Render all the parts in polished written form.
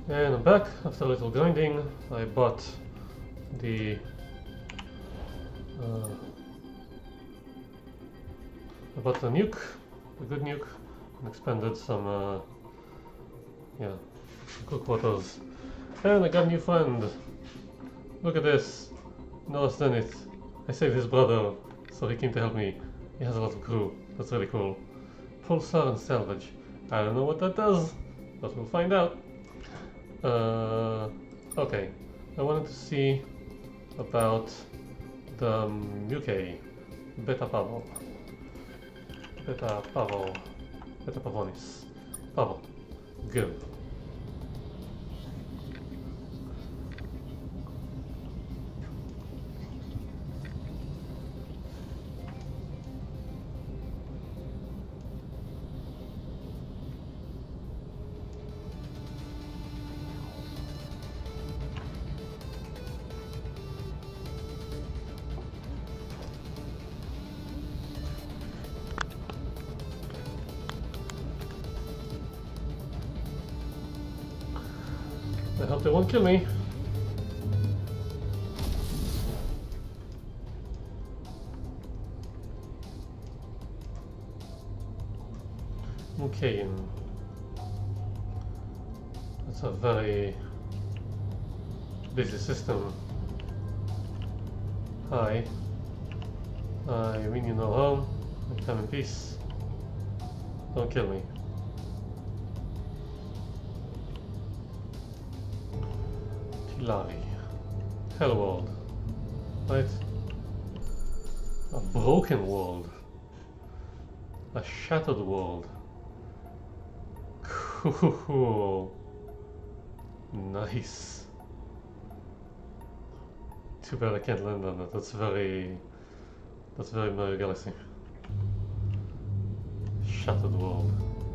And I'm back after a little grinding. I bought the nuke, the good nuke, and expanded some cool quarters. And I got a new friend. Look at this. No less than it. I saved his brother, so he came to help me. He has a lot of crew. That's really cool. Pulsar and salvage. I don't know what that does, but we'll find out. Okay. I wanted to see about the Muke. Beta Pavo. Beta Pavo. Beta Pavonis. Pavo. Go. I hope they won't kill me. Okay. That's a very busy system. Hi. I mean you no harm. Come in peace. Don't kill me. Tilari. Hell world. Right? A broken world. A shattered world. Cool. Nice. Too bad I can't land on it. That's very Mario Galaxy. Shattered world.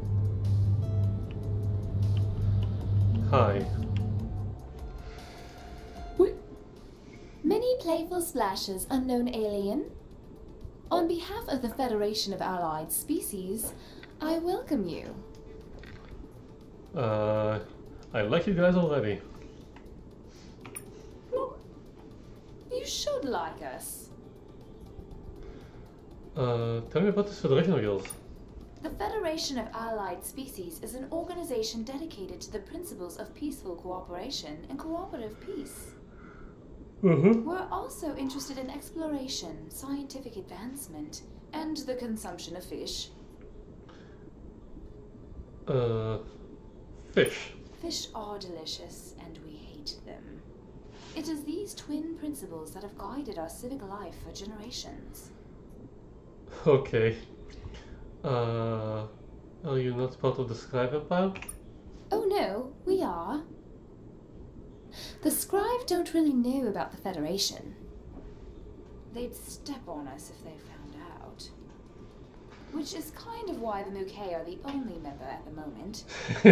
Hi. Many playful splashes, unknown alien. On behalf of the Federation of Allied Species, I welcome you. I like you guys already. You should like us. Tell me about this Federation of yours. The Federation of Allied Species is an organization dedicated to the principles of peaceful cooperation and cooperative peace. We're also interested in exploration, scientific advancement, and the consumption of fish. Fish. Fish are delicious, and we hate them. It is these twin principles that have guided our civic life for generations. Okay. Are you not part of the Scribe Empire? Oh no, we are. The Scribe don't really know about the Federation. They'd step on us if they found out. Which is kind of why the Muke are the only member at the moment.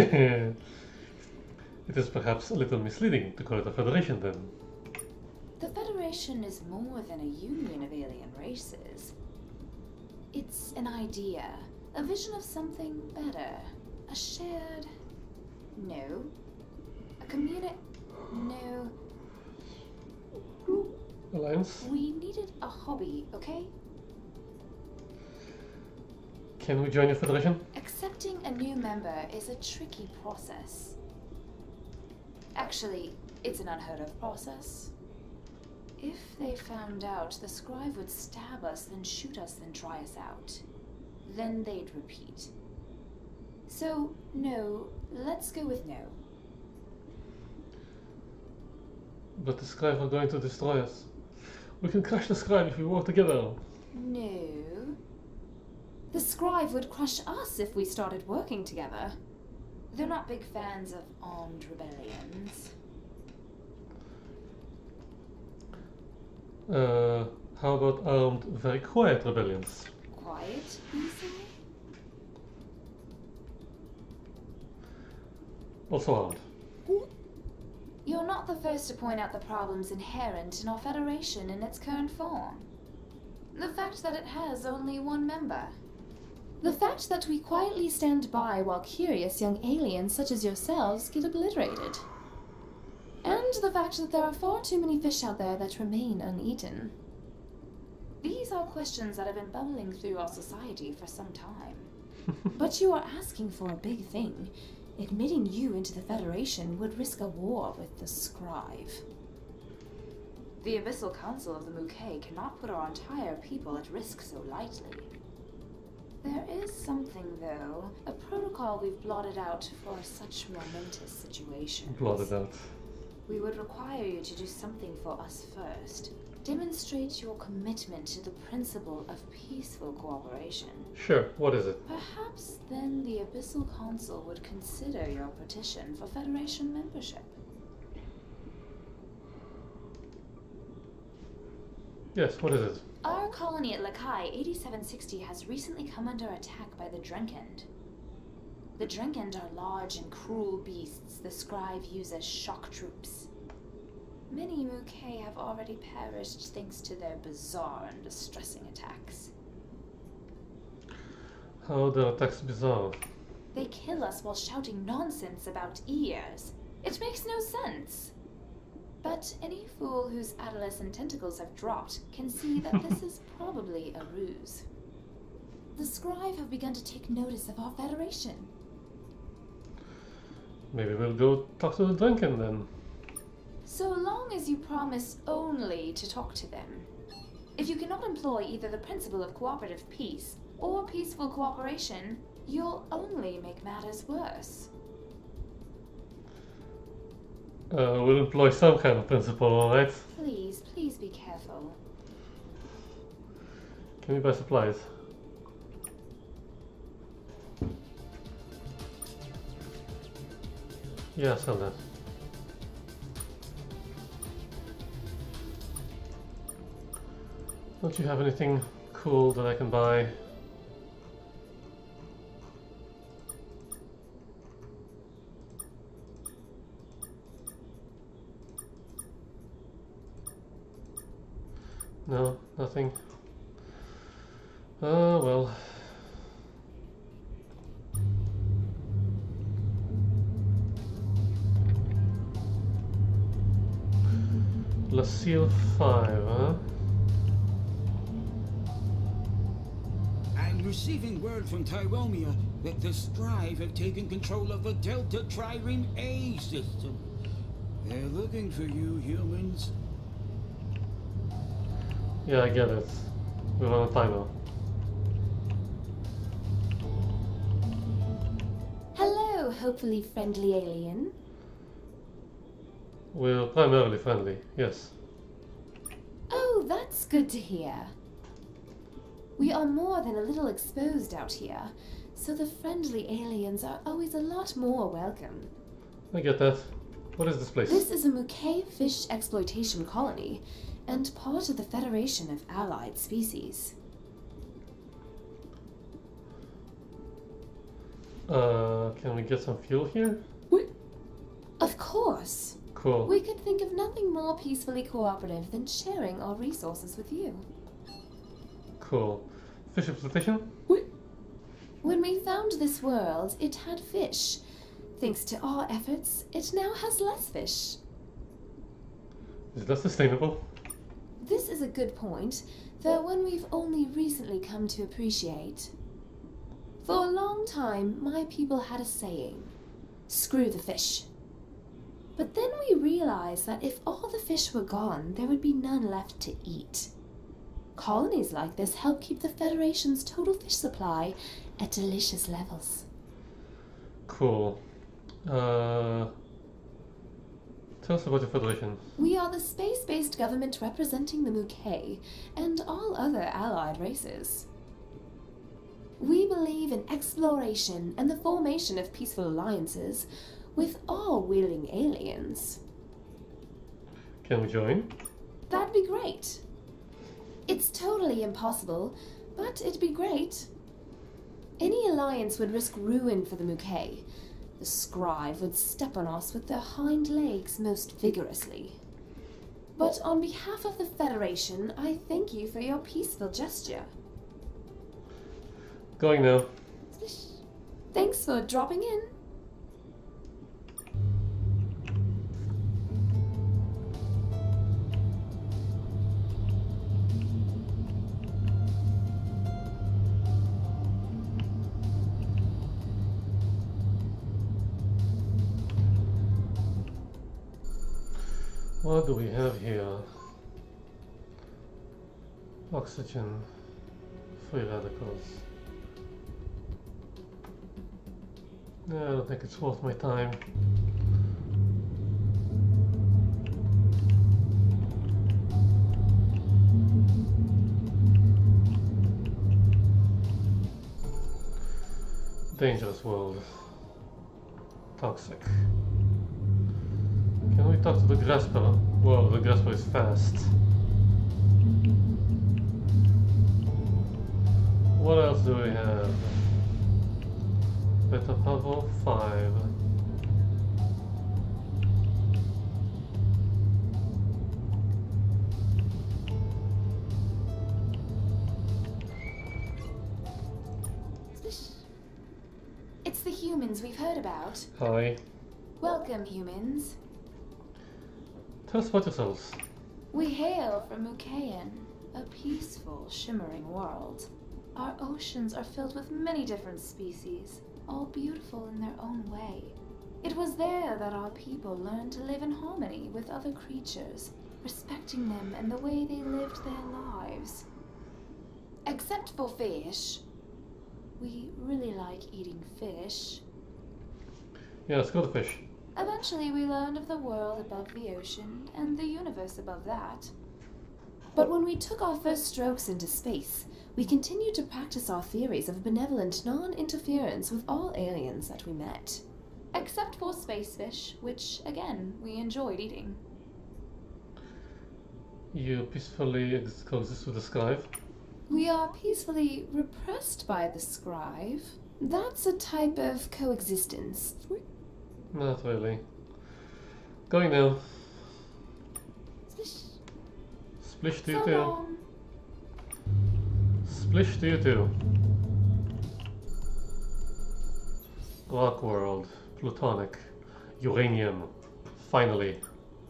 It is perhaps a little misleading to call it a Federation then. The Federation is more than a union of alien races. It's an idea, a vision of something better, a shared... No. A community... No. Alliance? We needed a hobby, okay? Can we join your Federation? Accepting a new member is a tricky process. Actually, it's an unheard of process. If they found out, the Scribe would stab us, then shoot us, then try us out. Then they'd repeat. So, no, let's go with no. But the Scribe are going to destroy us. We can crush the Scribe if we work together. No. The Scribe would crush us if we started working together. They're not big fans of armed rebellions. How about armed, very quiet rebellions? Quiet, you say? Also armed. You're not the first to point out the problems inherent in our Federation in its current form. The fact that it has only one member. The fact that we quietly stand by while curious young aliens such as yourselves get obliterated. And the fact that there are far too many fish out there that remain uneaten. These are questions that have been bubbling through our society for some time. But you are asking for a big thing. Admitting you into the Federation would risk a war with the Scribe. The Abyssal Council of the Mukay cannot put our entire people at risk so lightly. There is something, though, a protocol we've blotted out for such momentous situations. Blotted out. We would require you to do something for us first. Demonstrate your commitment to the principle of peaceful cooperation. Sure, what is it? Perhaps then the Abyssal Council would consider your petition for Federation membership. Yes, what is it? Our colony at Lakai 8760 has recently come under attack by the Drenkend. The Drenkend are large and cruel beasts the Scribe use as shock troops. Many Mukay have already perished thanks to their bizarre and distressing attacks. How are the attacks bizarre? They kill us while shouting nonsense about ears. It makes no sense. But any fool whose adolescent tentacles have dropped can see that this is probably a ruse. The Scribe have begun to take notice of our Federation. Maybe we'll go talk to the Duncan then. So long as you promise only to talk to them. If you cannot employ either the principle of cooperative peace or peaceful cooperation, you'll only make matters worse. We'll employ some kind of principle, alright? Please, please be careful. Can we buy supplies? Yeah, sell that. Don't you have anything cool that I can buy? No, nothing. Oh well. Lacille 5, huh? I'm receiving word from Tyromia that the Scribe have taken control of the Delta Trireme A system. They're looking for you, humans. Yeah, I get it. We're on a timer. Hello, hopefully friendly alien. We're primarily friendly, yes. Oh, that's good to hear. We are more than a little exposed out here, so the friendly aliens are always a lot more welcome. I get that. What is this place? This is a Mukay fish exploitation colony, and part of the Federation of Allied Species. Can we get some fuel here? Of course. Cool. We could think of nothing more peacefully cooperative than sharing our resources with you. Cool. Fish exploitation? When we found this world, it had fish. Thanks to our efforts, it now has less fish. Is that sustainable? This is a good point, though one we've only recently come to appreciate. For a long time, my people had a saying, "Screw the fish." But then we realized that if all the fish were gone, there would be none left to eat. Colonies like this help keep the Federation's total fish supply at delicious levels. Cool. Tell us about the Federation. We are the space-based government representing the Mukay and all other allied races. We believe in exploration and the formation of peaceful alliances with all willing aliens. Can we join? That'd be great. It's totally impossible, but it'd be great. Any alliance would risk ruin for the Mukay. The Scribe would step on us with their hind legs most vigorously. But on behalf of the Federation, I thank you for your peaceful gesture. Going now. Thanks for dropping in. What do we have here? Oxygen, free radicals. I don't think it's worth my time. Dangerous world. Toxic. Can we talk to the Grasper? Whoa, the Grasper is fast. What else do we have? Beta Pavo 5. It's the humans we've heard about. Hi. Welcome, humans. Tell us about yourselves. We hail from Mukayan, a peaceful, shimmering world. Our oceans are filled with many different species, all beautiful in their own way. It was there that our people learned to live in harmony with other creatures, respecting them and the way they lived their lives. Except for fish. We really like eating fish. Yeah, let's go to fish. Eventually we learned of the world above the ocean and the universe above that. But when we took our first strokes into space, we continued to practice our theories of benevolent non-interference with all aliens that we met. Except for space fish, which, again, we enjoyed eating. You peacefully coexist with the Scribe? We are peacefully repressed by the Scribe. That's a type of coexistence. Not really. Going now. Splish to you too. Splish to you too. Rock world, plutonic, uranium, finally.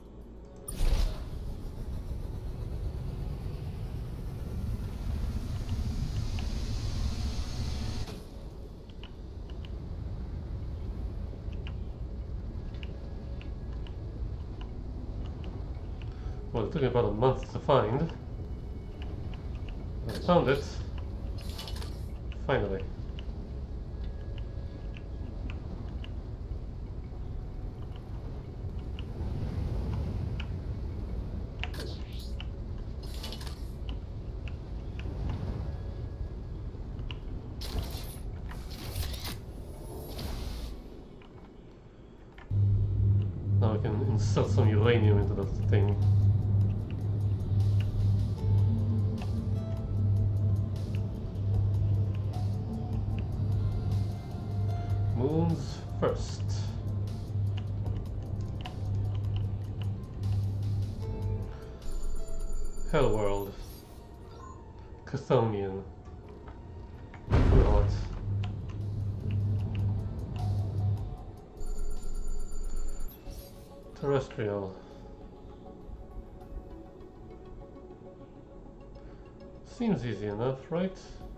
Well, it took me about a month to find. I found it. Finally. Now we can insert some uranium into that thing. Moons first. Hell world. Chthonian. God. Terrestrial. Seems easy enough, right?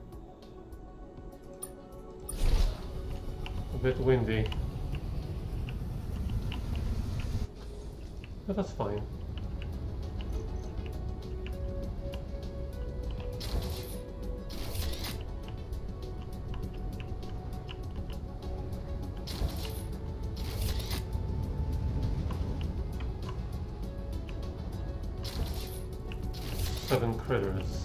A bit windy. But that's fine. Seven critters.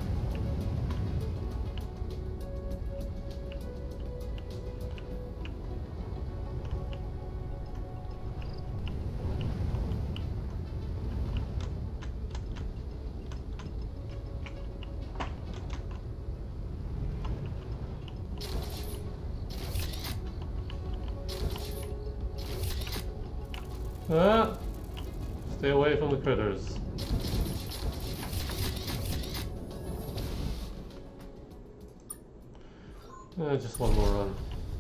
Ah! Stay away from the critters. Just one more run.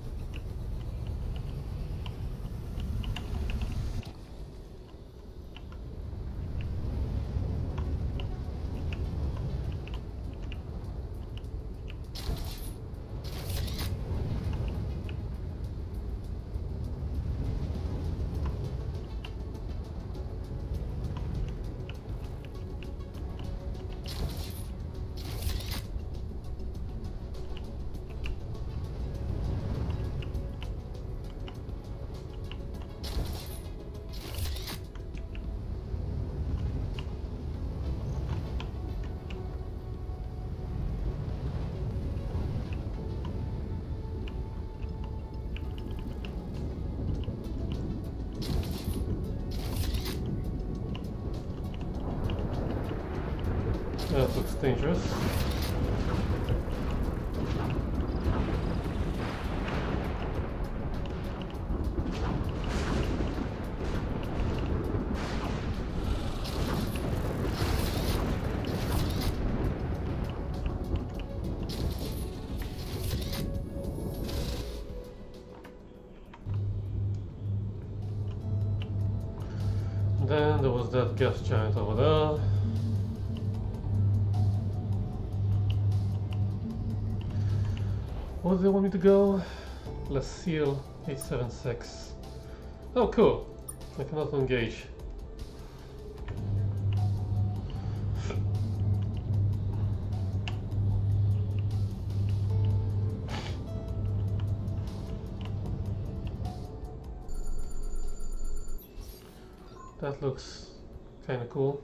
That looks dangerous. Then there was that gas giant over there. Where do they want me to go? La Seal 876. Oh, cool. I cannot engage. That looks kind of cool.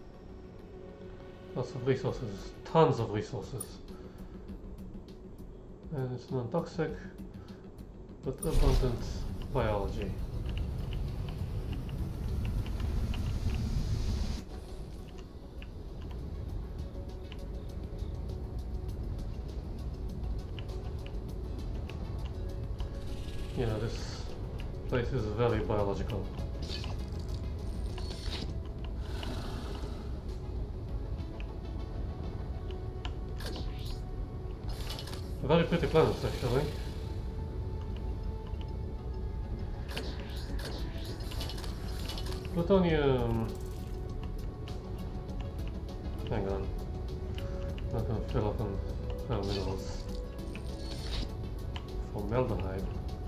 Lots of resources, tons of resources. And it's non-toxic, but abundant biology. You know, this place is very biological. Very pretty planet, actually. Plutonium. Hang on. Not gonna fill up on our minerals. Formaldehyde.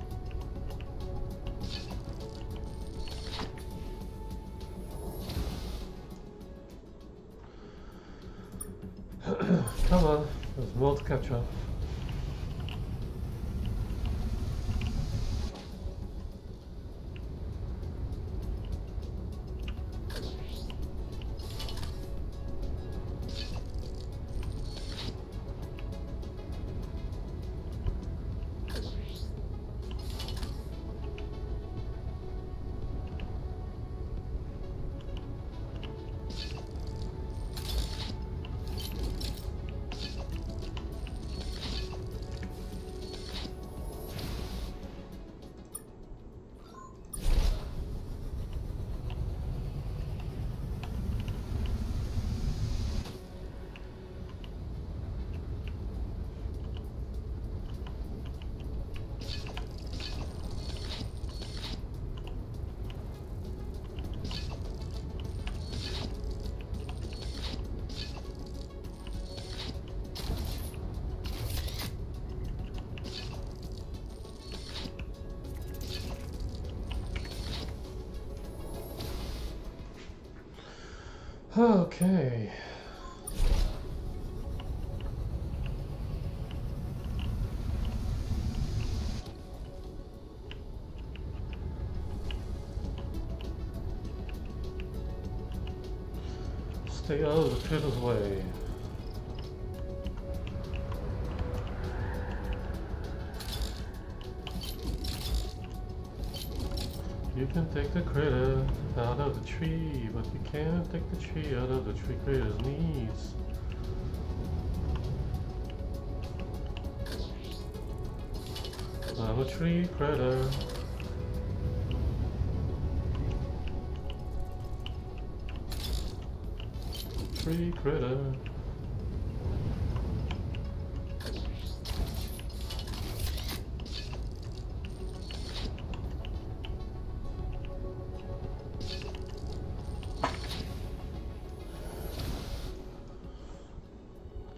Come on, there's more to capture. Okay. Stay out of the critters' way. You can take the critter out of the tree, but you can't take the tree out of the tree critter's needs. I'm a tree critter. Tree critter.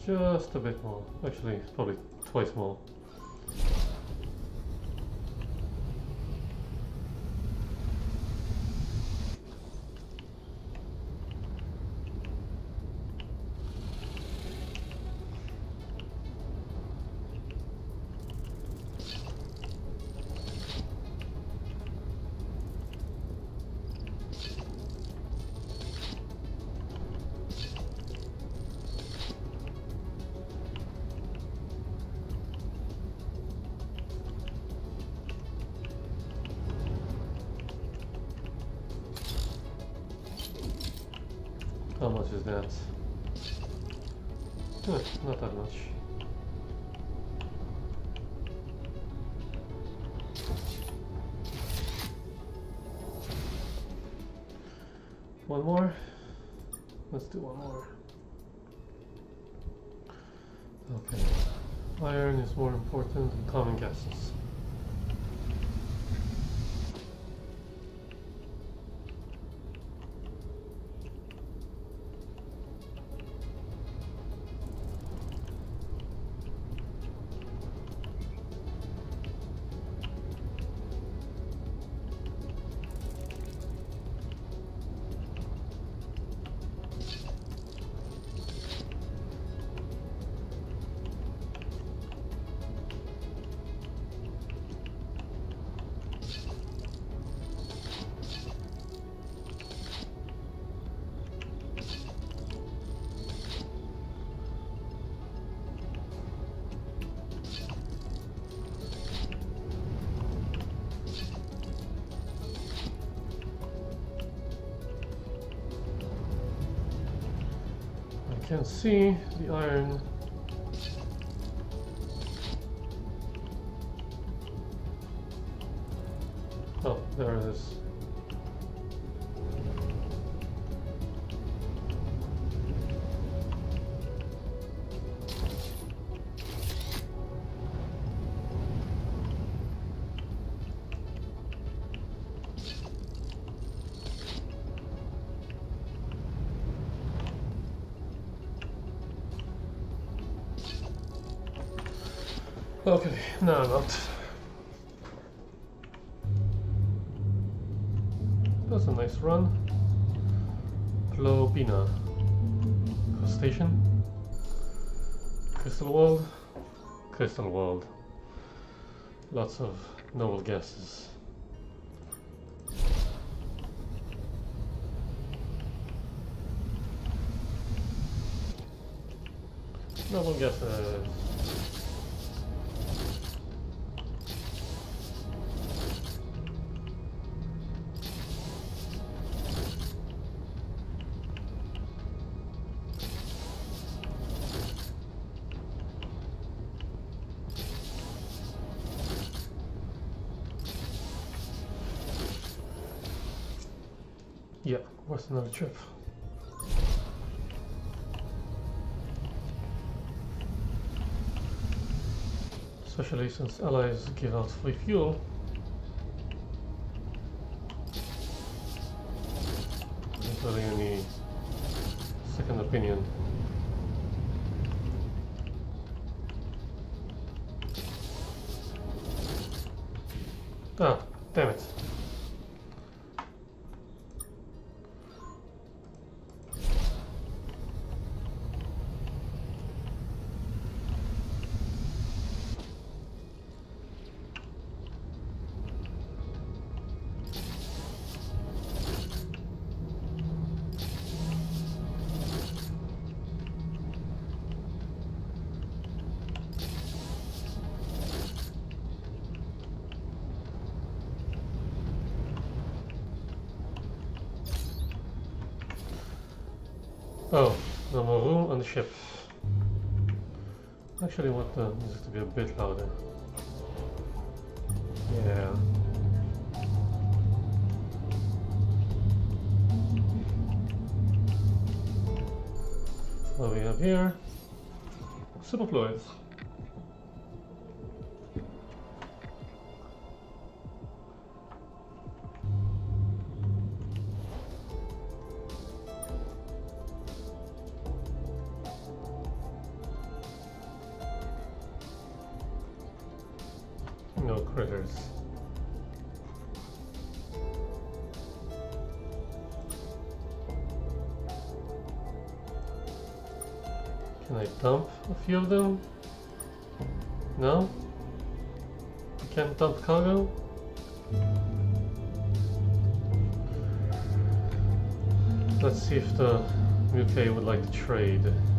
Just a bit more. Actually, probably twice more. How much is that? Not that much. One more? Let's do one more. Okay. Iron is more important than common gases. I can see the iron. Oh, there it is. Okay, now I'm out. That's a nice run. Plobina. Crustacean. Crystal world. Crystal world. Lots of noble gases. Noble gases. Yeah, what's another trip? Especially since allies give out free fuel. Not really any second opinion. Ah, damn it. Oh, no more room on the ship. Actually, want the music to be a bit louder. Yeah. What we have here? Superfluids. No critters. Can I dump a few of them? No? I can't dump cargo? Let's see if the UK would like to trade.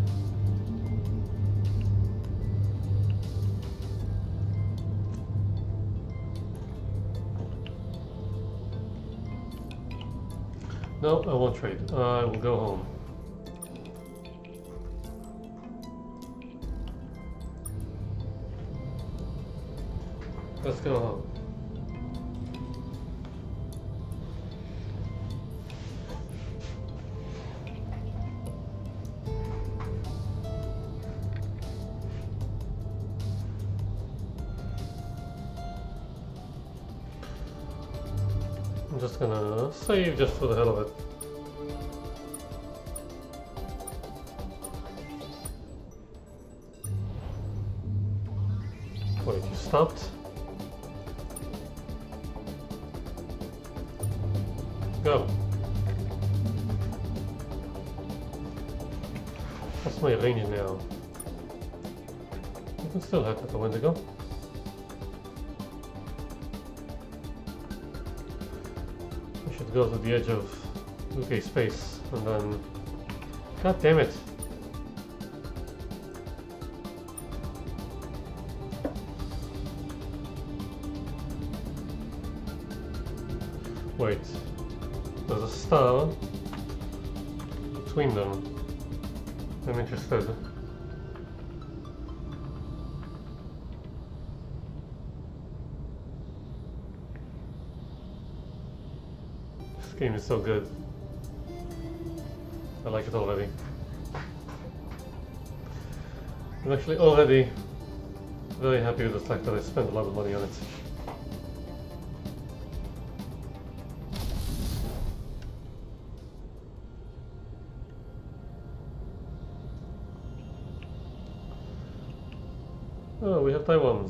No, I won't trade. I will go home. Let's go home. I'm just gonna save just for the hell of it. Wait, you stopped? Go. What's my range now? You can still head at the Wendigo. I should go to the edge of UK space and then... God damn it! Wait. There's a star between them. I'm interested. This game is so good. I like it already. I'm actually already very happy with the fact that I spent a lot of money on it. Oh, we have Taiwans.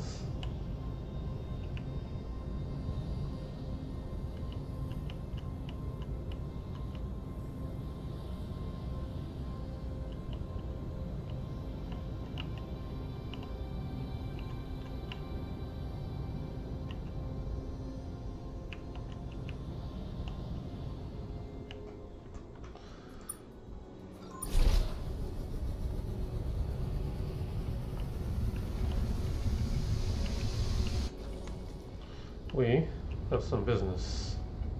We have some business.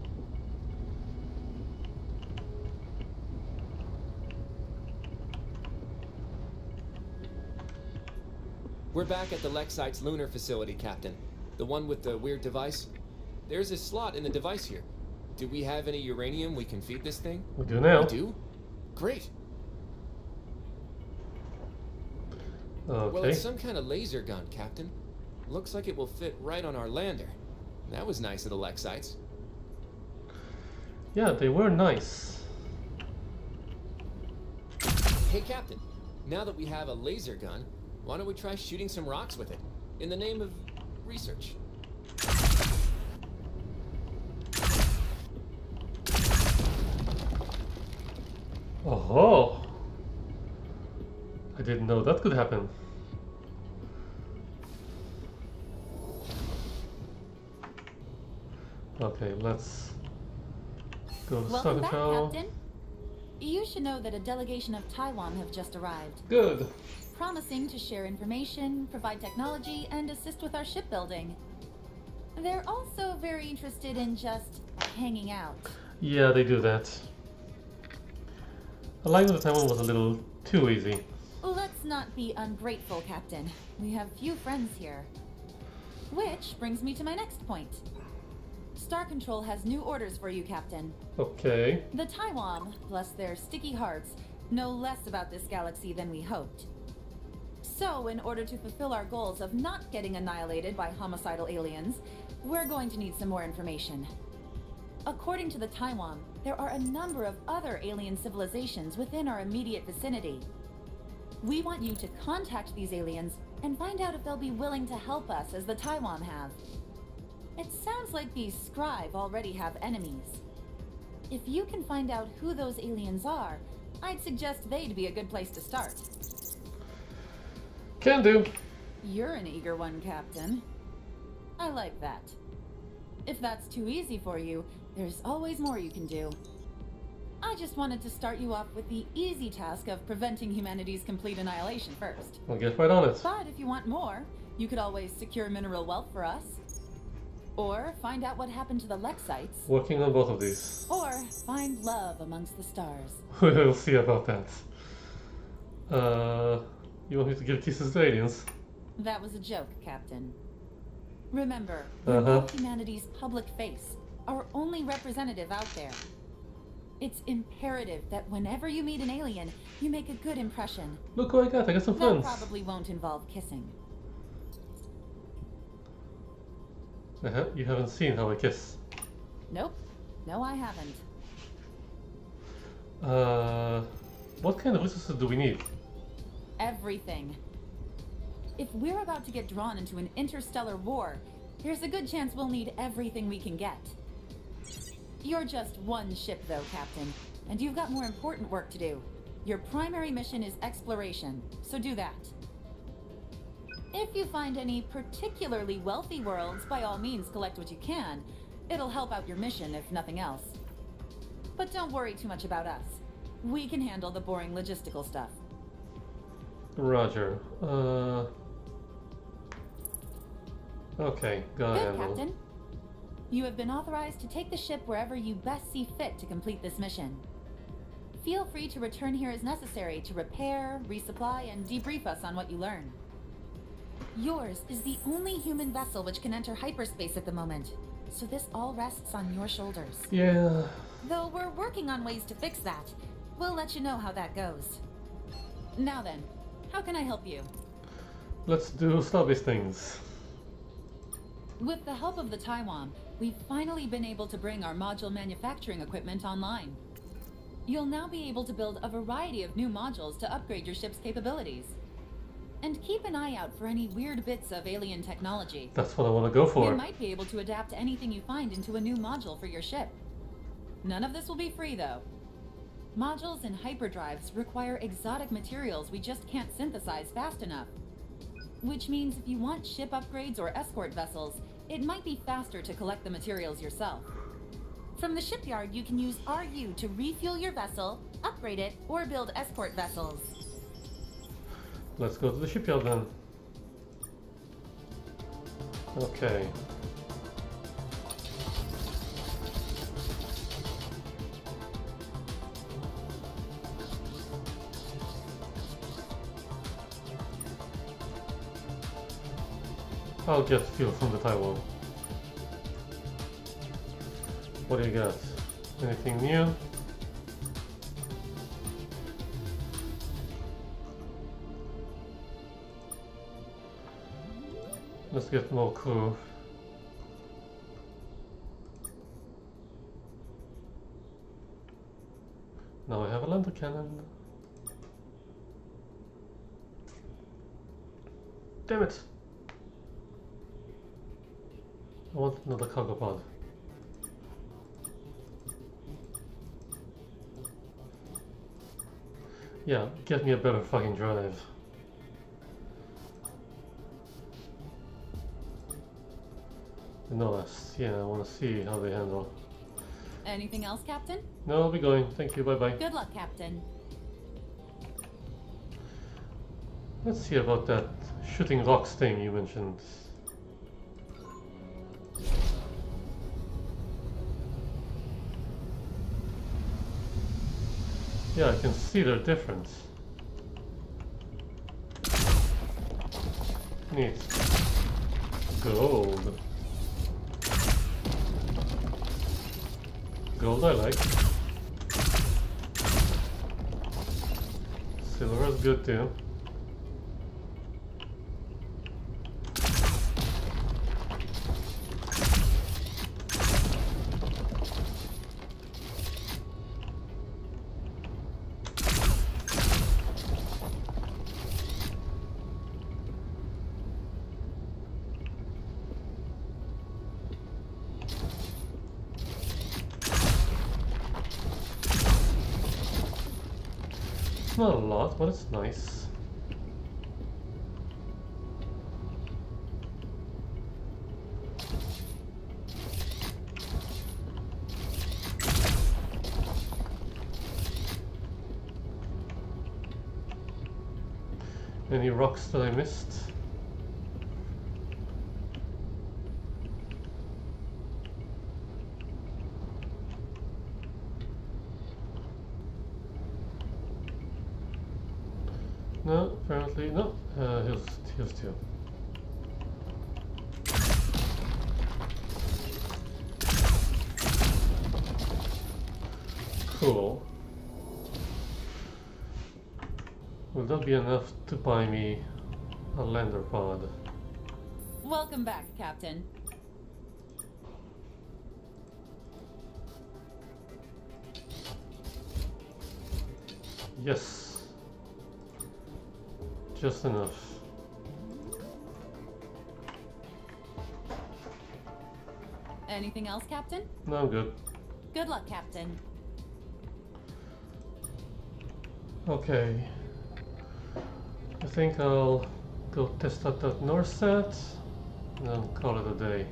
We're back at the Lexite's lunar facility, Captain. The one with the weird device. There's a slot in the device here. Do we have any uranium we can feed this thing? We do now. We do? Great. Okay. Well, it's some kind of laser gun, Captain. Looks like it will fit right on our lander. That was nice of the Lexites. Yeah, they were nice. Hey, Captain. Now that we have a laser gun, why don't we try shooting some rocks with it? In the name of research. Oh, I didn't know that could happen. Okay, let's go to Star Welcome back, Control. Captain. You should know that a delegation of Taiwan have just arrived, Good. promising to share information, provide technology, and assist with our shipbuilding. They're also very interested in just hanging out. Yeah, they do that. I like that the Taiwan was a little too easy. Let's not be ungrateful, Captain. We have few friends here. Which brings me to my next point. Star Control has new orders for you, Captain. Okay. The Taiwan, bless their sticky hearts, know less about this galaxy than we hoped. So, in order to fulfill our goals of not getting annihilated by homicidal aliens, we're going to need some more information. According to the Taiwan, there are a number of other alien civilizations within our immediate vicinity. We want you to contact these aliens and find out if they'll be willing to help us as the Taiwan have. It sounds like these Scribe already have enemies. If you can find out who those aliens are, I'd suggest they'd be a good place to start. Can do. You're an eager one, Captain. I like that. If that's too easy for you, there's always more you can do. I just wanted to start you off with the easy task of preventing humanity's complete annihilation first. I'll get right on it. But if you want more, you could always secure mineral wealth for us. Or find out what happened to the Lexites. Working on both of these. Or find love amongst the stars. We'll see about that. You want me to give kisses to aliens? That was a joke, Captain. Remember, we're not humanity's public face, our only representative out there. It's imperative that whenever you meet an alien, you make a good impression. Look who I got some That friends. probably won't involve kissing. You haven't seen how I kiss. Nope. No, I haven't. What kind of resources do we need? Everything. If we're about to get drawn into an interstellar war, there's a good chance we'll need everything we can get. You're just one ship though, Captain, and you've got more important work to do. Your primary mission is exploration, so do that. If you find any particularly wealthy worlds, by all means collect what you can. It'll help out your mission, if nothing else. But don't worry too much about us. We can handle the boring logistical stuff. Roger. Okay, got Good, handle. Captain. You have been authorized to take the ship wherever you best see fit to complete this mission. Feel free to return here as necessary to repair, resupply, and debrief us on what you learn. Yours is the only human vessel which can enter hyperspace at the moment, so this all rests on your shoulders. Yeah. Though we're working on ways to fix that. We'll let you know how that goes. Now then, how can I help you? Let's do starbase things. With the help of the Taiwan, we've finally been able to bring our module manufacturing equipment online. You'll now be able to build a variety of new modules to upgrade your ship's capabilities. And keep an eye out for any weird bits of alien technology. That's what I want to go for. We might be able to adapt anything you find into a new module for your ship. None of this will be free, though. Modules and hyperdrives require exotic materials we just can't synthesize fast enough. Which means if you want ship upgrades or escort vessels, it might be faster to collect the materials yourself. From the shipyard, you can use RU to refuel your vessel, upgrade it, or build escort vessels. Let's go to the shipyard then. Okay. I'll get fuel from the Taiwan. What do you got? Anything new? Let's get more crew. Now I have a lander cannon. Damn it! I want another cargo pod. Yeah, get me a better fucking drive. No less. Yeah, I want to see how they handle. Anything else, Captain? No, I'll be going. Thank you. Bye bye. Good luck, Captain. Let's see about that shooting rocks thing you mentioned. Yeah, I can see they're different. Neat. Gold. Gold I like. Silver is good too. It's not a lot, but it's nice. Any rocks that I missed? No, apparently no. Here's two. Cool. Will that be enough to buy me a lander pod? Welcome back, Captain. Yes. Just enough. Anything else, Captain? No, I'm good. Good luck, Captain. Okay. I think I'll go test out that north set and then call it a day.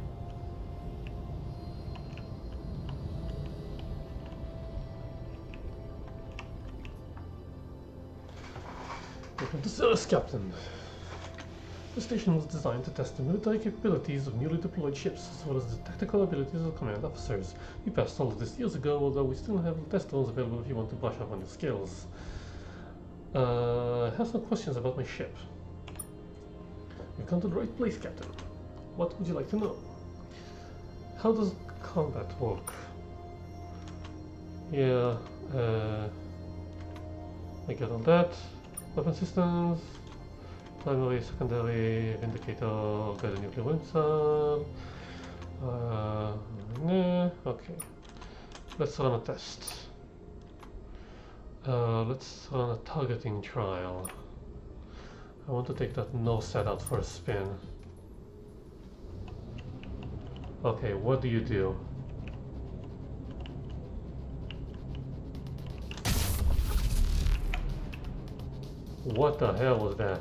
Welcome to Service, Captain. The station was designed to test the military capabilities of newly deployed ships, as well as the tactical abilities of command officers. We passed all of this years ago, although we still have test runs available if you want to brush up on your skills. I have some questions about my ship. You've come to the right place, Captain. What would you like to know? How does combat work? Yeah, I get all that. Weapon systems, primary, secondary, vindicator, guided nuclear missile. Nah, okay. Let's run a test. Let's run a targeting trial. I want to take that no set out for a spin. Okay, what do you do? What the hell was that?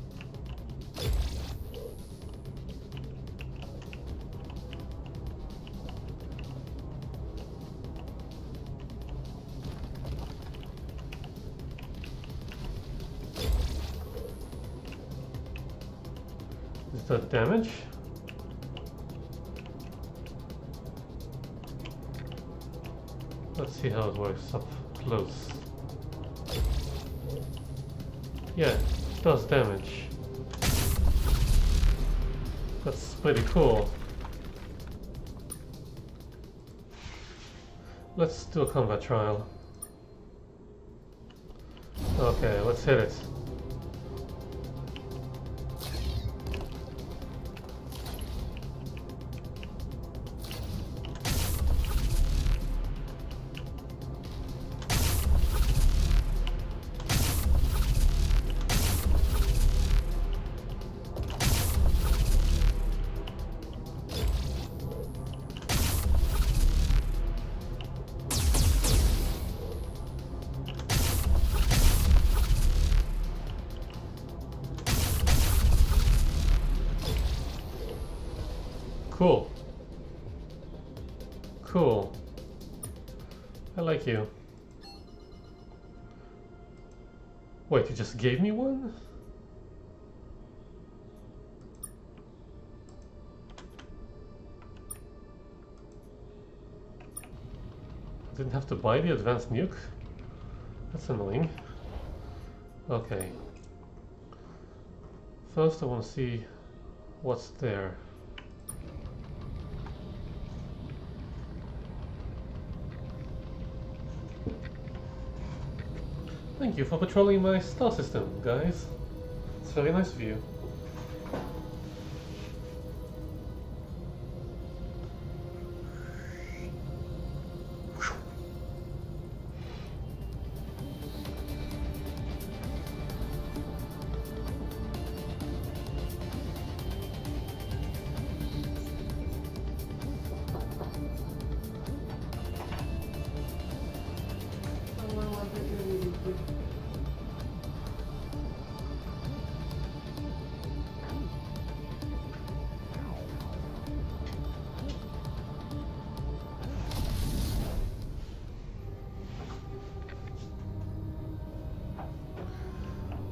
Is that damage? Let's see how it works up close. Yeah, it does damage. That's pretty cool. Let's do a combat trial. Okay, let's hit it. Cool. Cool. I like you. Wait, you just gave me one? I didn't have to buy the advanced nuke? That's annoying. Okay. First I want to see what's there. Thank you for patrolling my star system, guys. It's very nice of you.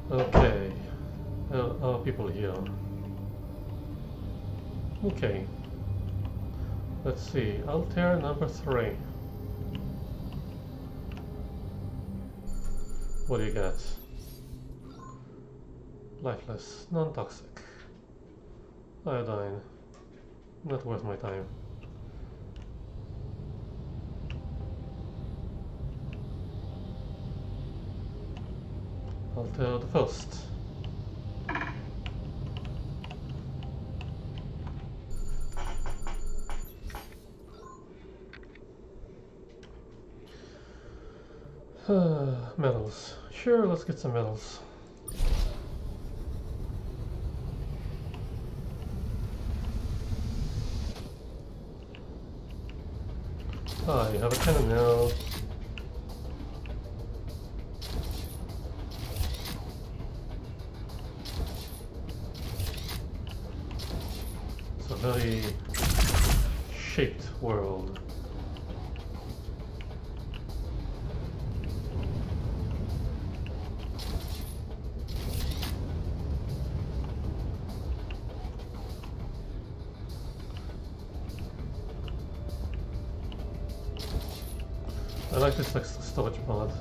Okay. Are people here? Okay. Let's see. Altair number 3. What do you got? Lifeless, non-toxic. Iodine. Not worth my time. Altair the first. Metals. Sure, let's get some metals. Ah, you have a cannon now. It's a very shaped world. I like this extra storage pod.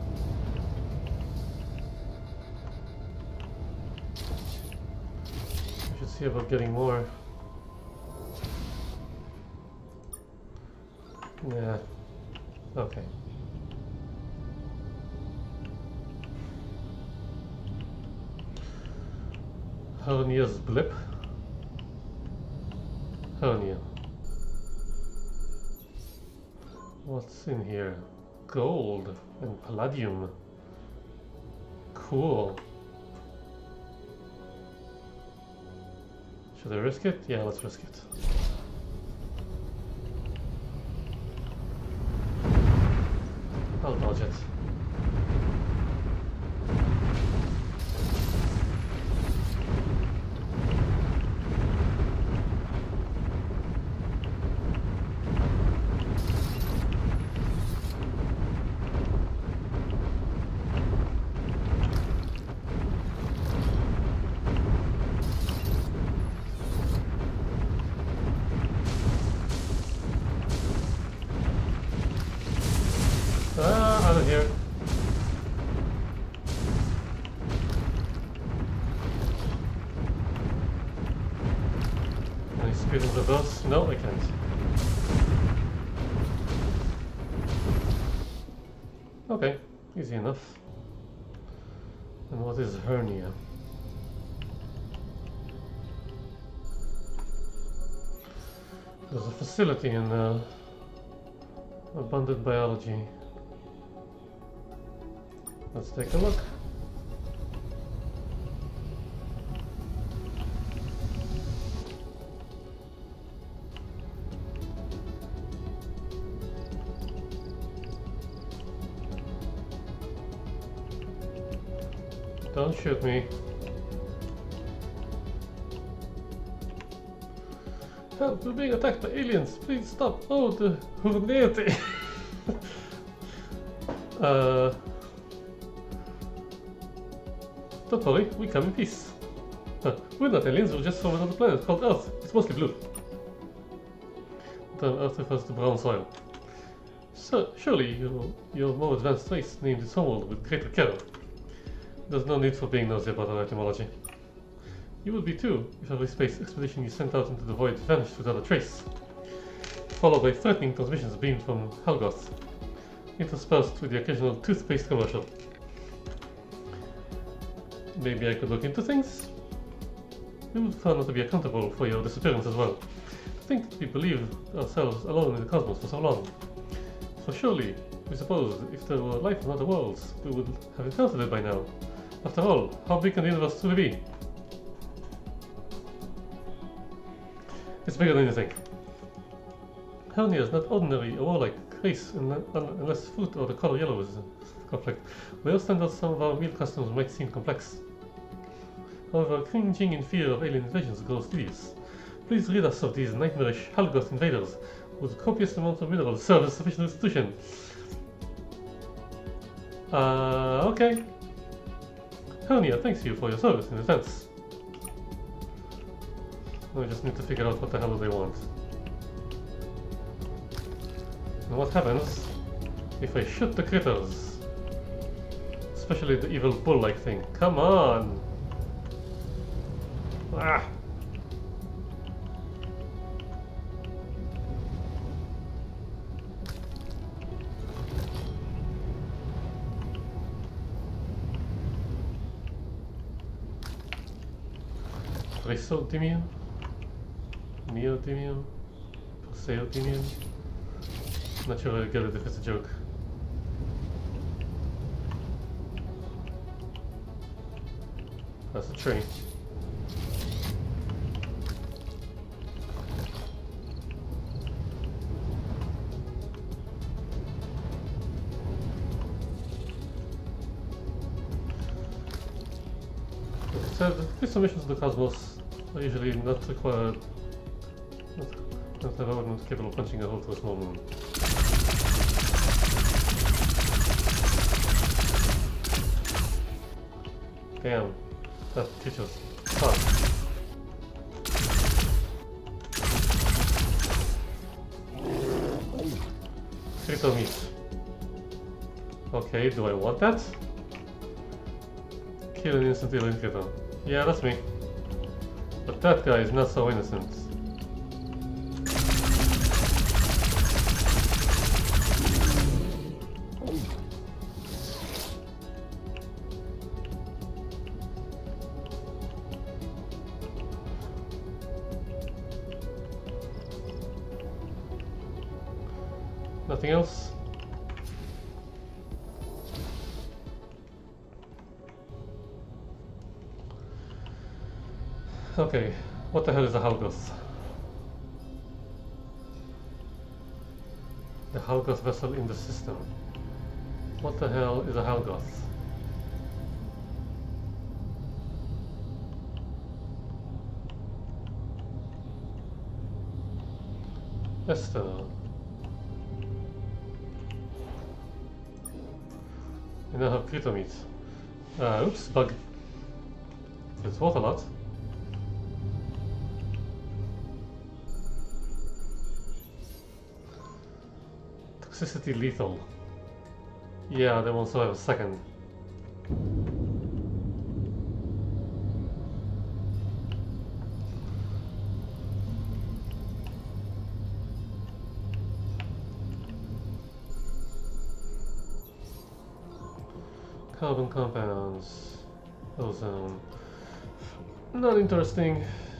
I should see about getting more. Yeah. Okay. Hernia's blip. Hernia. What's in here? Gold and palladium. Cool. Should I risk it? Yeah, let's risk it. I'll dodge it. Out of here. Can I speed into those? No, I can't. Okay, easy enough. And what is hernia? There's a facility in abundant biology. Let's take a look. Don't shoot me. Help, we're being attacked by aliens. Please stop. Oh, the humanity. Don't worry, we come in peace. We're not aliens, we're just from another planet called Earth. It's mostly blue. The term Earth refers to brown soil. So, surely your more advanced race named its homeworld with greater care. There's no need for being nosy about our etymology. You would be too, if every space expedition you sent out into the void vanished without a trace, followed by threatening transmissions beamed from Helgoth, interspersed with the occasional toothpaste commercial. Maybe I could look into things? We would prefer not to be accountable for your disappearance as well. To think that we believed ourselves alone in the cosmos for so long. So surely, we suppose, if there were life on other worlds, we would have encountered it by now. After all, how big can the universe truly be? It's bigger than you think. Hernia is not ordinary or warlike race unless fruit or the color yellow is conflict. By your standards, some of our meal customs might seem complex. However, cringing in fear of alien invasions grows tedious. Please rid us of these nightmarish Helgoth invaders. Would copious amounts of minerals serve as sufficient institution? Okay. Hernia thanks you for your service in defense. We just need to figure out what the hell do they want. And what happens if I shoot the critters? Especially the evil bull-like thing. Come on! Ah! Rhizodimium? Neodymium? Perseodimium? Not sure I get it if it's a joke. That's a tree. Like I said, crystal missions to the cosmos are usually not required. Not have ordnance capable of punching a hole through a small moon. Damn, that creature's tough. Crystal meat. Okay, do I want that? Kill an innocent alien critter. Yeah, that's me. But that guy is not so innocent. Nothing else? Okay, what the hell is a Halgoth? The Halgoth vessel in the system. What the hell is a Halgoth? Esther. We now have critter meat. Oops, bug. It's worth a lot. Toxicity lethal. Yeah, they won't survive a second. Carbon compounds. Ozone. Not interesting.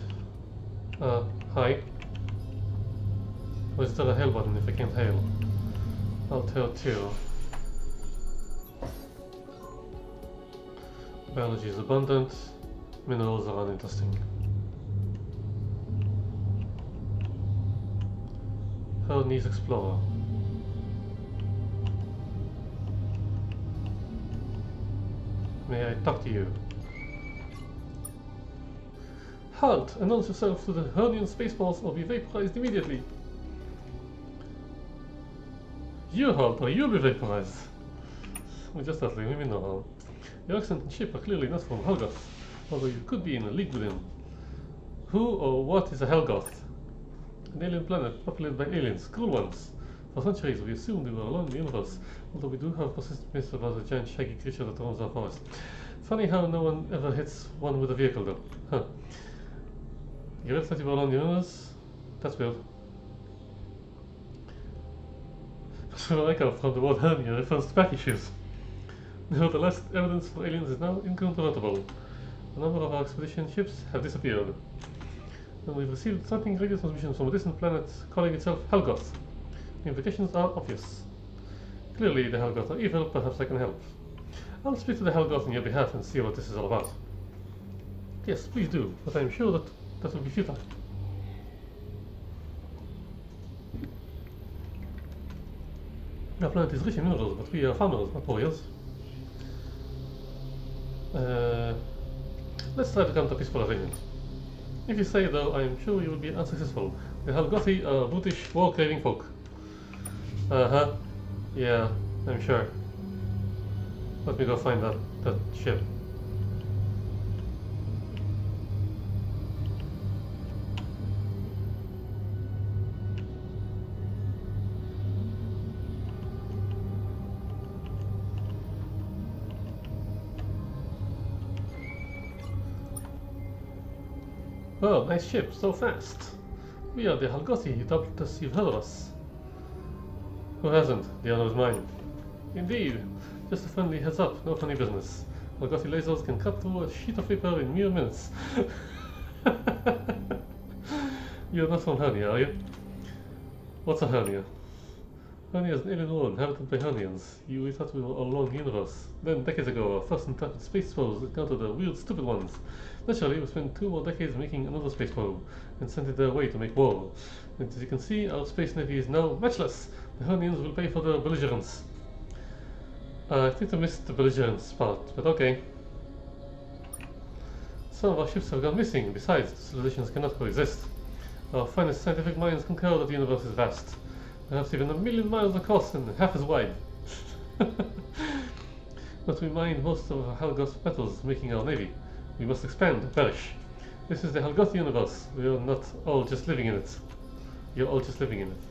Hi. Or is there a hail button if I can't hail? Alt hail 2. Biology is abundant. Minerals are uninteresting. Hell needs explorer. May I talk to you? Halt! Announce yourself to the Hernian spaceballs or be vaporized immediately. You halt or you'll be vaporized. We just thought we know how. Your accent and ship are clearly not from Helgoth, although you could be in a league with him. Who or what is a Helgoth? An alien planet populated by aliens, cruel ones. For centuries we assumed we were alone in the universe, although we do have persistent myths about a giant shaggy creature that roams our forest. Funny how no one ever hits one with a vehicle though. Huh. You really thought you were alone in the universe? That's weird. So I come from the word hernia refers to back issues. Nevertheless, evidence for aliens is now incontrovertible. A number of our expedition ships have disappeared. And we've received threatening radio transmissions from a distant planet calling itself Helgoth. The implications are obvious. Clearly the Helgoth are evil, perhaps I can help. I'll speak to the Helgoth on your behalf and see what this is all about. Yes, please do, but I'm sure that will be futile. Our planet is rich in minerals, but we are farmers, not warriors. Let's try to come to a peaceful arrangement. If you say, though, I am sure you will be unsuccessful. The Helgothi are brutish, war-craving folk. Uh-huh. Yeah, I'm sure. Let me go find that ship. Oh, nice ship, so fast. We are the Halgothi, you doubt us, you've heard of us. Who hasn't? The honor is mine. Indeed. Just a friendly heads up, no funny business. Halgothi lasers can cut through a sheet of paper in mere minutes. You're not from Hernia, are you? What's a Hernia? Hernia is an alien world inhabited by Hernians. We thought we were all alone in the universe. Then, decades ago, our first intrepid space probes encountered the weird, stupid ones. Naturally, we spent 2 more decades making another space probe, and sent it their way to make war. And as you can see, our space navy is now matchless. The Hernians will pay for their belligerence. I think I missed the belligerence part, but okay. Some of our ships have gone missing. Besides, the civilizations cannot coexist. Our finest scientific minds concur that the universe is vast. Perhaps even 1,000,000 miles across and half as wide. But we mine most of Halgoth's metals, making our navy. We must expand or perish. This is the Halgoth universe. We are not all just living in it. You're all just living in it.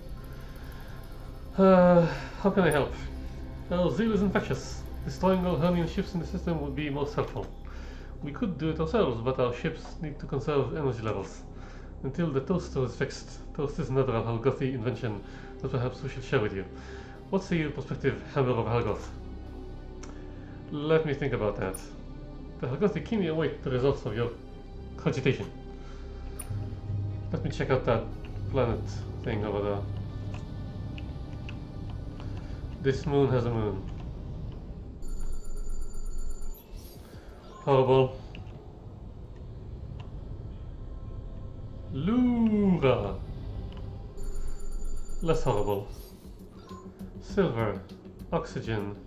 How can I help? Our zeal is infectious. Destroying all Hernian ships in the system would be most helpful. We could do it ourselves, but our ships need to conserve energy levels. Until the toaster is fixed. Toast is another Halgothi invention that perhaps we should share with you. What's your perspective, Hammer of Halgoth? Let me think about that. The Halgothi keenly await the results of your cogitation. Let me check out that planet thing over there. This moon has a moon. Horrible. Lura. Less horrible. Silver. Oxygen.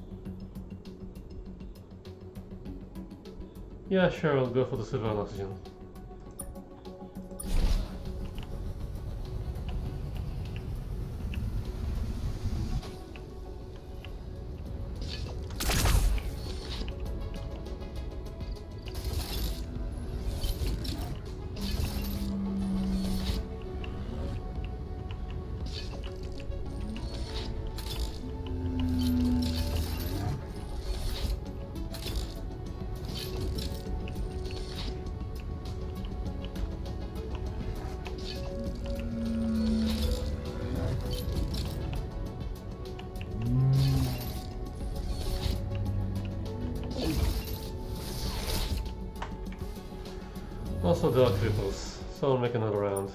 Yeah, sure, I'll go for the silver and oxygen. Also dark ripples, so I'll make another round.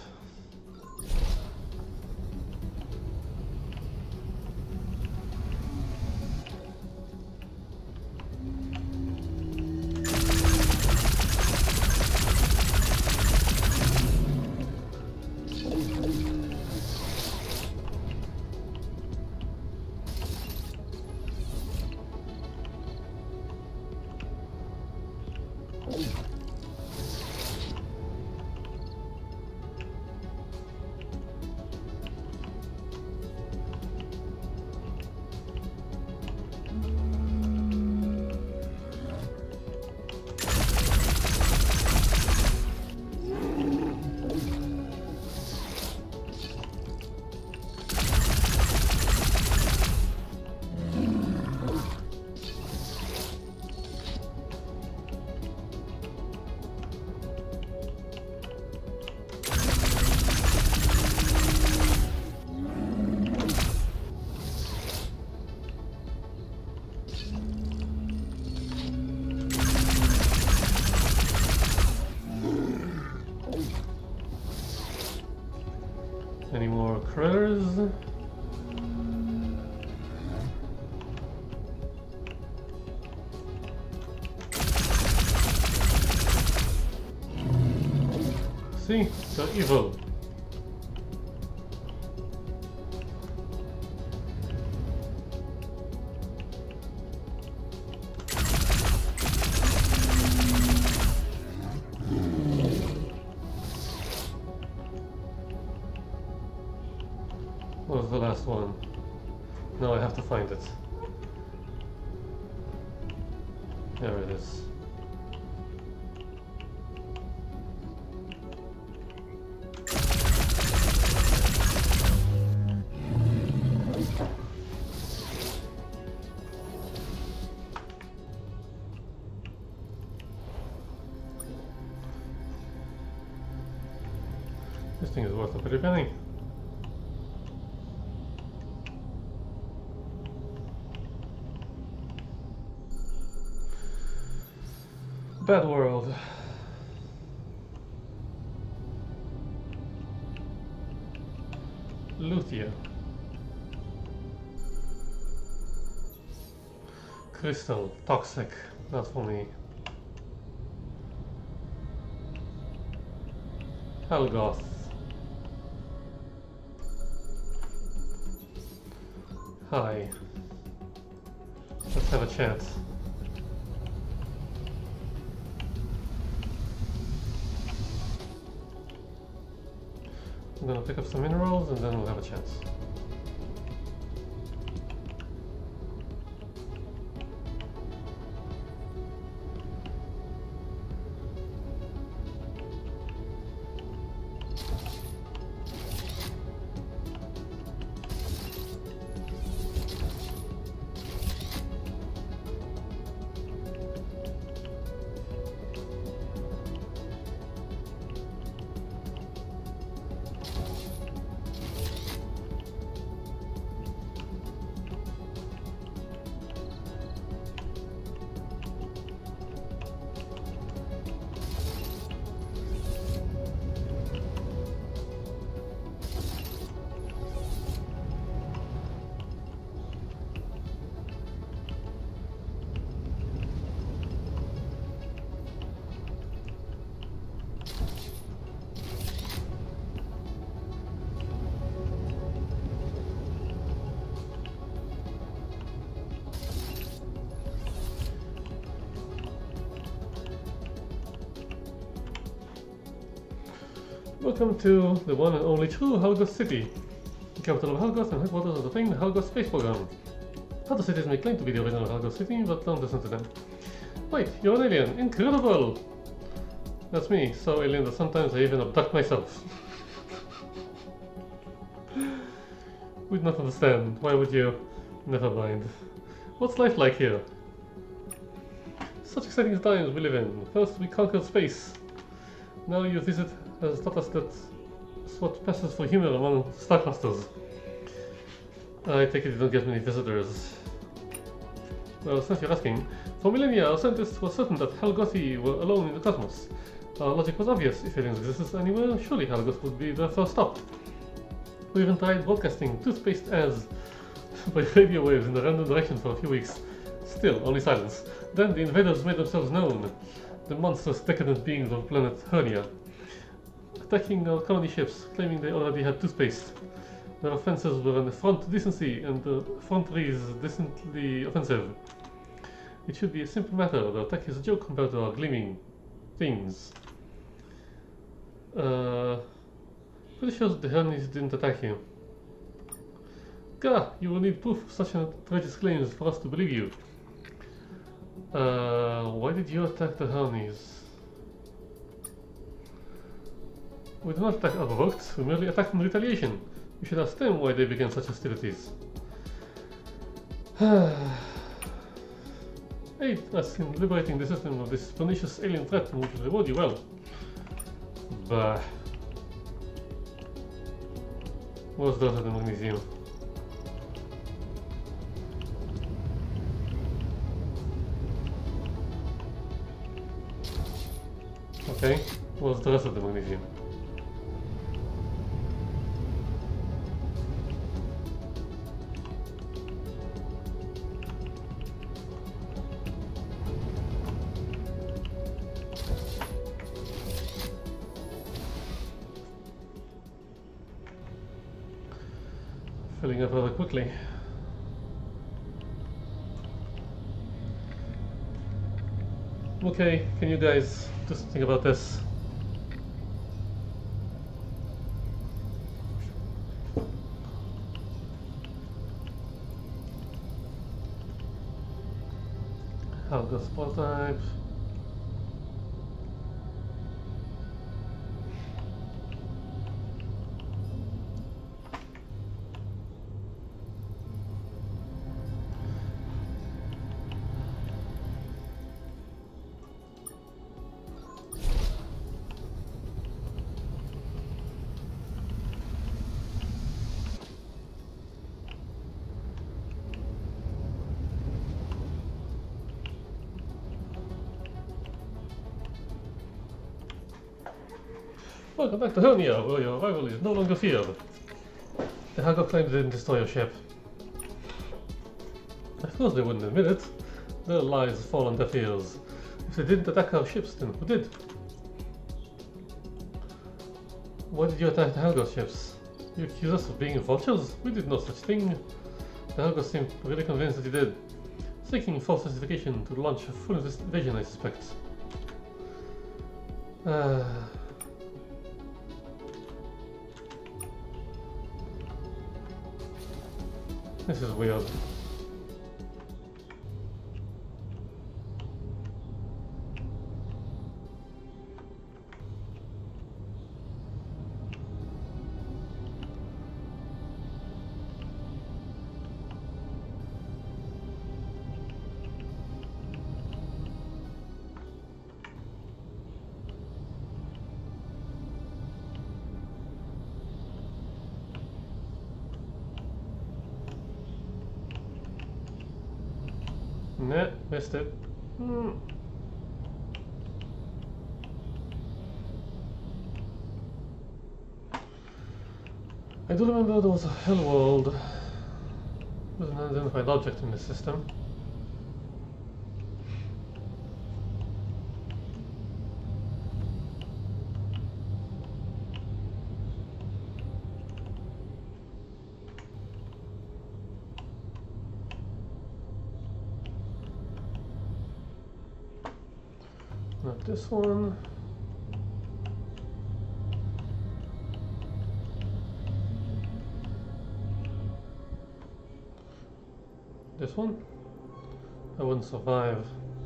Any more critters? See? They're evil. What was the last one? No, I have to find it. There it is. This thing is worth a pretty penny. Bad world. Luthia. Crystal. Toxic. Not for me. Helgoth. Hi. Let's have a chat. I'm gonna pick up some minerals and then we'll have a chat. Welcome to the one and only true Helgoth City, the capital of Helgoth and headquarters of the famed Helgoth space program. Other cities may claim to be the original Helgoth City, but don't listen to them. Wait, you're an alien! Incredible! That's me, so alien that sometimes I even abduct myself. Would not understand. Why would you? Never mind. What's life like here? Such exciting times we live in. First we conquered space. Now your visit has taught us that it's what passes for humor among star clusters. I take it you don't get many visitors. Well, since you're asking, for millennia our scientists were certain that Helgothi were alone in the cosmos. Our logic was obvious. If aliens existed anywhere, surely Helgoth would be their first stop. We even tried broadcasting toothpaste ads by radio waves in a random direction for a few weeks. Still, only silence. Then the invaders made themselves known. The monstrous decadent beings of planet Hernia, attacking our colony ships, claiming they already had toothpaste. Their offenses were an affront to decency, and the effronteries decently offensive. It should be a simple matter. The attack is a joke compared to our gleaming things. Pretty sure the Hernies didn't attack you. Gah! You will need proof of such outrageous claims for us to believe you. Why did you attack the Hernies? We did not attack unprovoked, we merely attacked in retaliation. You should ask them why they began such hostilities. Aid us in liberating the system of this pernicious alien threat and we will reward you well. Bah. What's that at the magnesium? Okay, what's the rest of the magnesium? Filling up rather quickly. Okay, can you guys just think about this? Helgoth spell type. Welcome back to Hernia, where your rival is no longer feared. The Hago claims they didn't destroy your ship. Of course they wouldn't admit it. Their lies fall on deaf ears. If they didn't attack our ships, then who did? Why did you attack the Helgos ships? You accuse us of being vultures? We did no such thing. The Helgos seemed really convinced that you did. Seeking false justification to launch a full invasion, I suspect. This is weird. Nah, missed it. I do remember there was a hell world with an unidentified object in the system. Not this one. This one? I wouldn't survive.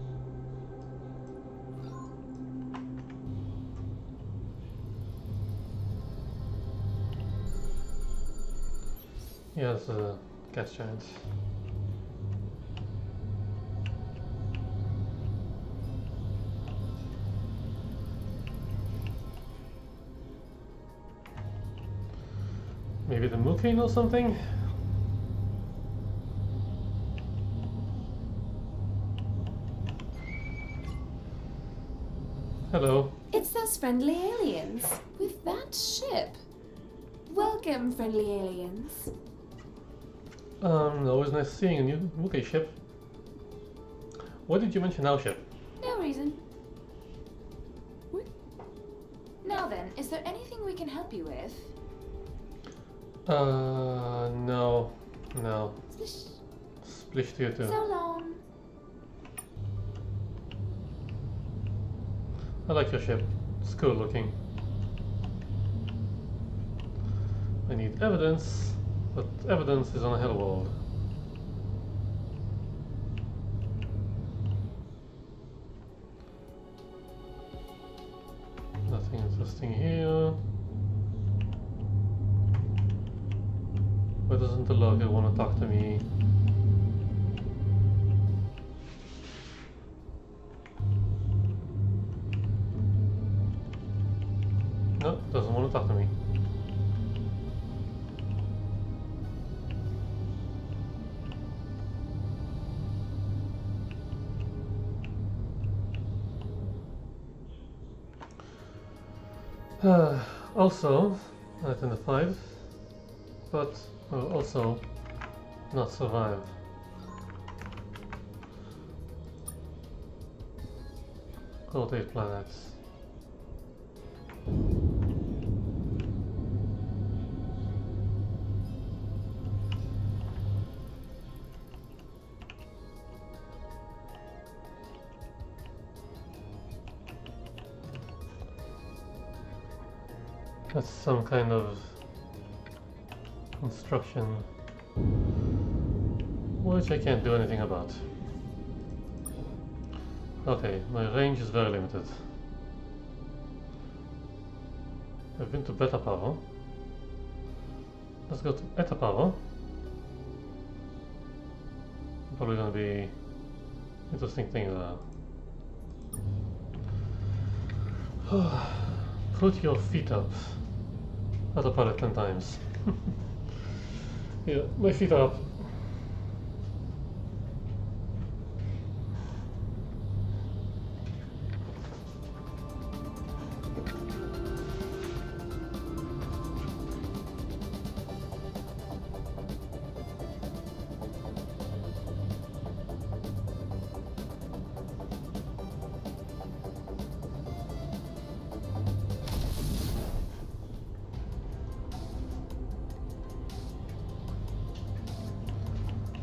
Yeah, it's a gas giant. Maybe the Mukane or something? Hello. It's those friendly aliens with that ship. Welcome, friendly aliens. Always nice seeing a new Mukane ship. Why did you mention our ship? No reason. Now then, is there anything we can help you with? No. No. Splish. Splish to you too. So long. I like your ship. It's cool looking. I need evidence, but evidence is on a hell world. Nothing interesting here. Why doesn't the logger want to talk to me? No, doesn't want to talk to me. Also, identified, but will also not survive. Rotate planets. That's some kind of construction which I can't do anything about. Okay, my range is very limited. I've been to beta power. Let's go to eta power. Probably gonna be interesting things there. Put your feet up. Autopilot 10 times. Yeah, my feet are up.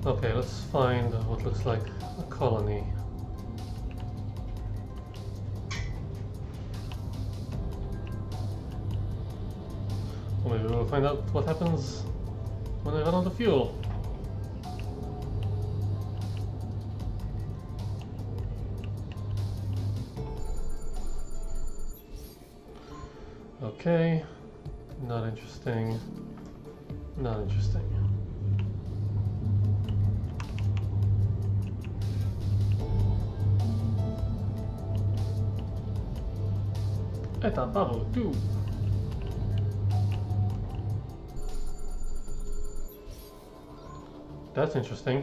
Okay, let's find what looks like a colony. Or maybe we'll find out what happens when I run out of fuel. Okay, not interesting. Not interesting. Eta bubble too. That's interesting.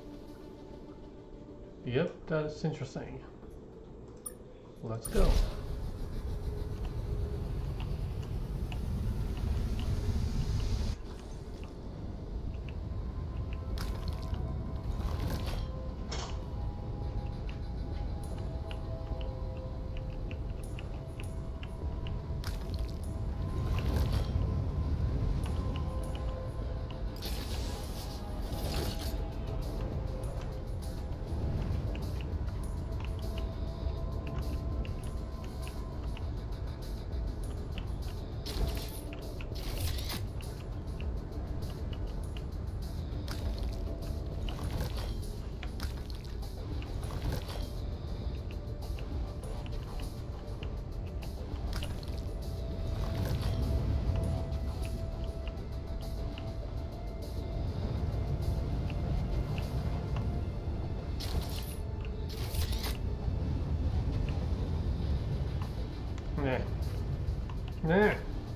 Yep, that's interesting. Let's go. Nah. Nah.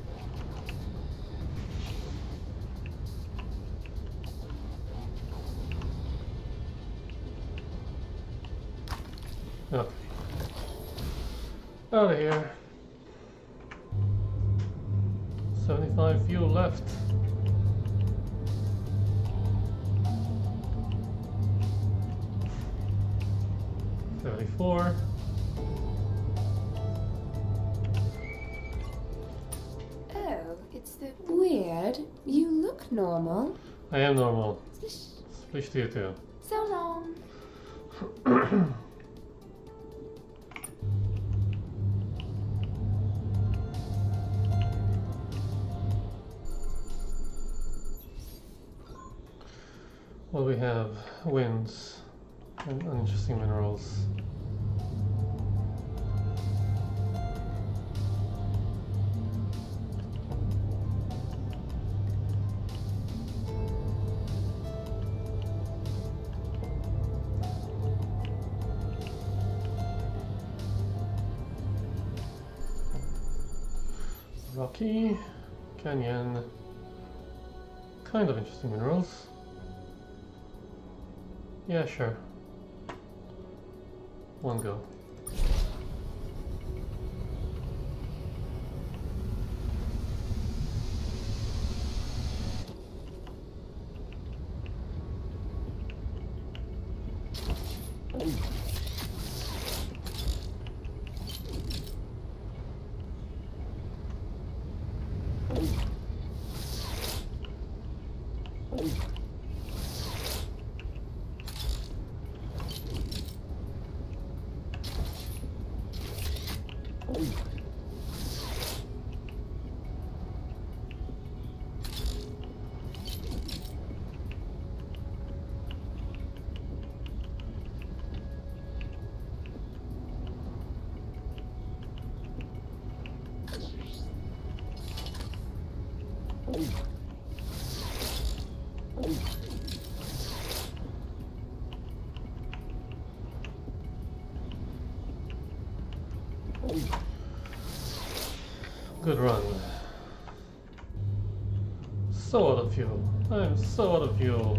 Okay. Out of here. 75 fuel left. $34. Weird. You look normal. I am normal. Splish to you too. So long. Well, we have winds and uninteresting minerals. Rocky, canyon, kind of interesting minerals. Yeah, sure. One go. Good run. So out of fuel. I'm so out of fuel.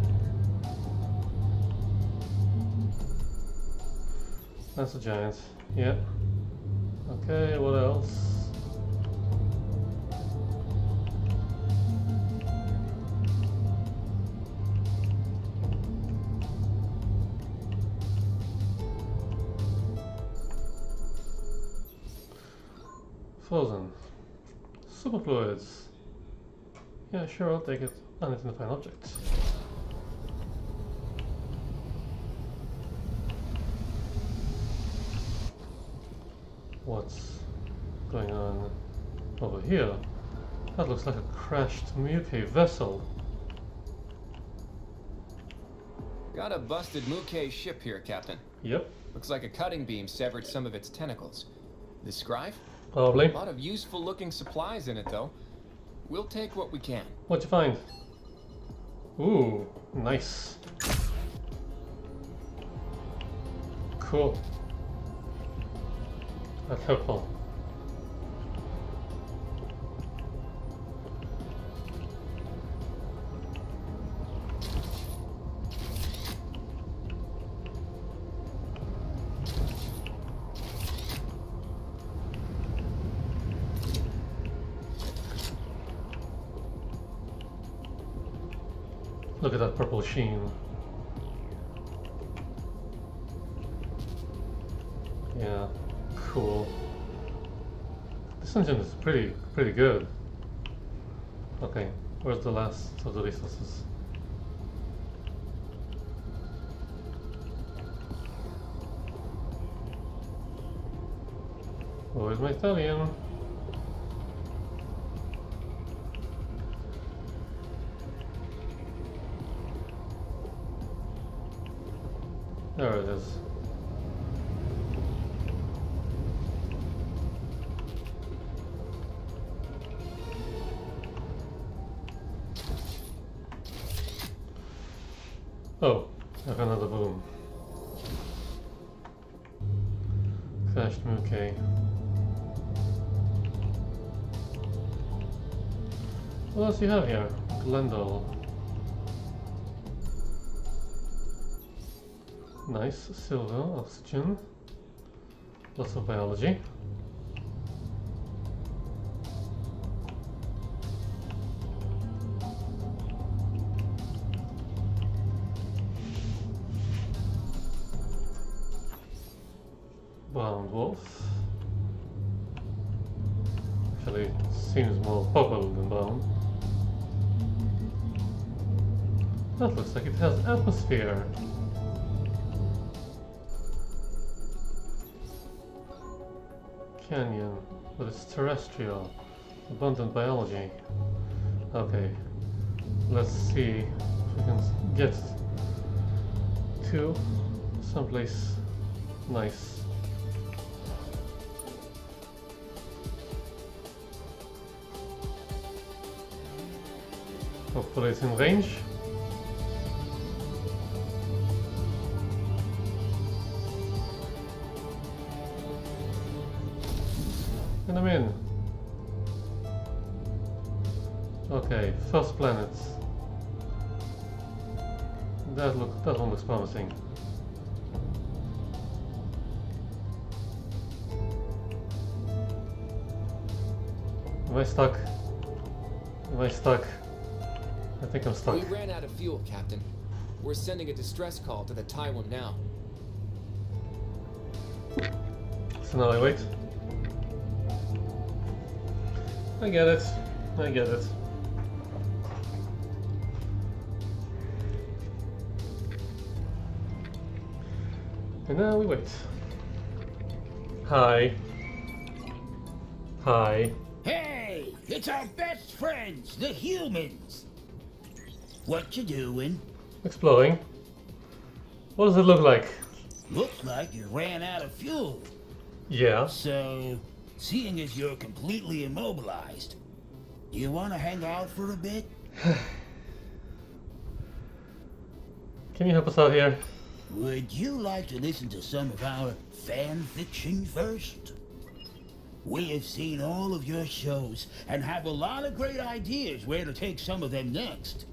That's a giant. Yep. Okay, what else? Frozen. Superfluids. Yeah, sure, I'll take it. And it's an fine object. What's going on over here? That looks like a crashed Muke vessel. Got a busted Muke ship here, Captain. Yep. Looks like a cutting beam severed some of its tentacles. The scribe? Probably. A lot of useful looking supplies in it, though. We'll take what we can. What'd you find? Ooh, nice. Cool. That's helpful. Look at that purple sheen. Yeah, cool. This engine is pretty good. Okay, where's the last of the resources? Where's my stallion? There it is. Oh, I have another boom. Crashed Muke. What else do you have here? Glendale. Nice, silver, oxygen, lots of biology. Brown wolf. Actually, it seems more purple than brown. That looks like it has atmosphere. Canyon, but it's terrestrial. Abundant biology. Okay, let's see if we can get to someplace nice. Hopefully it's in range. And I'm in. Okay, first planet. That one looks promising. Am I stuck? Am I stuck? I think I'm stuck. We ran out of fuel, Captain. We're sending a distress call to the Taiwan now. So now I wait. I get it. I get it. And now we wait. Hi. Hi. Hey, it's our best friends, the humans. What you doing? Exploring. What does it look like? Looks like you ran out of fuel. Yeah. So, seeing as you're completely immobilized, do you want to hang out for a bit? Can you help us out here? Would you like to listen to some of our fan fiction first? We have seen all of your shows and have a lot of great ideas where to take some of them next.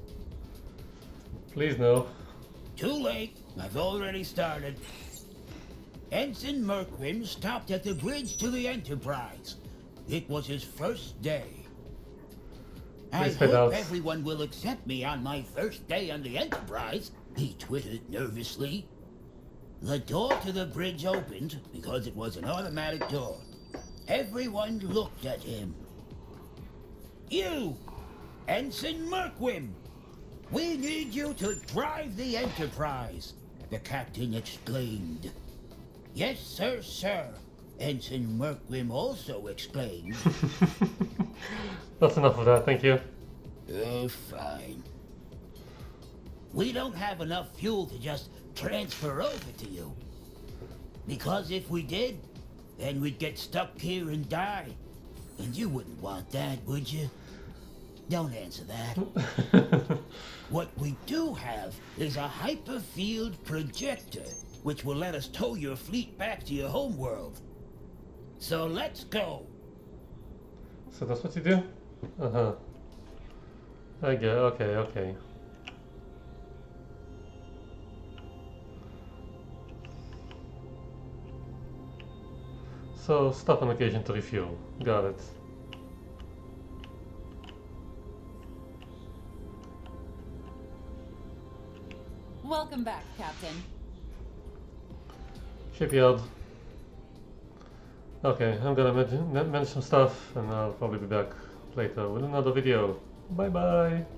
Please no. Too late. I've already started. Ensign Merquin stopped at the bridge to the Enterprise. It was his first day. I hope everyone will accept me on my first day on the Enterprise, he twittered nervously. The door to the bridge opened because it was an automatic door. Everyone looked at him. You, Ensign Merquin, we need you to drive the Enterprise, the captain exclaimed. Yes, sir, sir. Ensign Merkwim also exclaimed. That's enough of that, thank you. Oh, fine. We don't have enough fuel to just transfer over to you. Because if we did, then we'd get stuck here and die. And you wouldn't want that, would you? Don't answer that. What we do have is a hyperfield projector, which will let us tow your fleet back to your homeworld. So let's go. So that's what you do? Uh-huh. I get it. Okay, okay. So stop on occasion to refuel. Got it. Welcome back, Captain. Shipyard. Okay, I'm gonna manage some stuff and I'll probably be back later with another video. Bye bye!